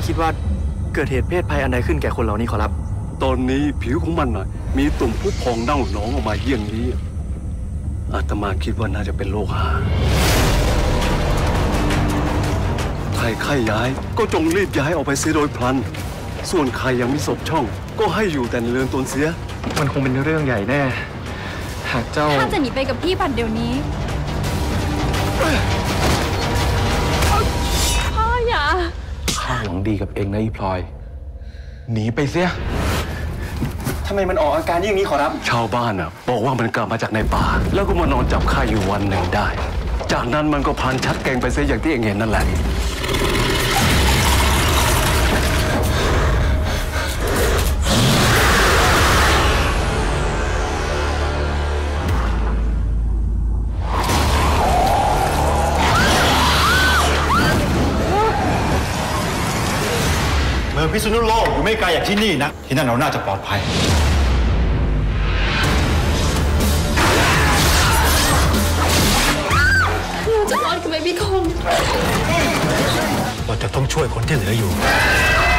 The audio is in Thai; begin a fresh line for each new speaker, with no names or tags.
คิดว่าเกิดเหตุเพศภัยอันใดขึ้นแก่คนเหล่านี้ขอรับ
ตอนนี้ผิวของมันน่ะมีตุ่มพุพองเน่าหนองออกมาเยี่ยงนี้อาตมาคิดว่าน่าจะเป็นโรคหาใครย้ายก็จงรีบย้ายออกไปเสียโดยพลันส่วนใครยังมีศพช่องก็ให้อยู่แต่ในเรือนตนเสีย
มันคงเป็นเรื่องใหญ่แน่หากเจ้า
ข้าจะหนีไปกับพี่บัดเดี๋ยวนี้พ่ออย่า
ข้าหวังดีกับเองนะอีพลอยหนีไปเสียทำไมมันออกอาการอย่างนี้ขอรับ
ชาวบ้านน่ะบอกว่ามันกลับมาจากในป่าแล้วก็มานอนจับข้าอยู่วันหนึ่งได้จากนั้นมันก็พลันชักแกงไปเสียอย่างที่เองเห็นนั่นแหละ
เมืองพิษณุโลกอยู่ไม่ไกลจากที่นี่นะที่นั่นเราน่าจะปลอดภัย
เราจะรอดกันไหมพี่คง
เราจะต้องช่วยคนที่เหลืออยู่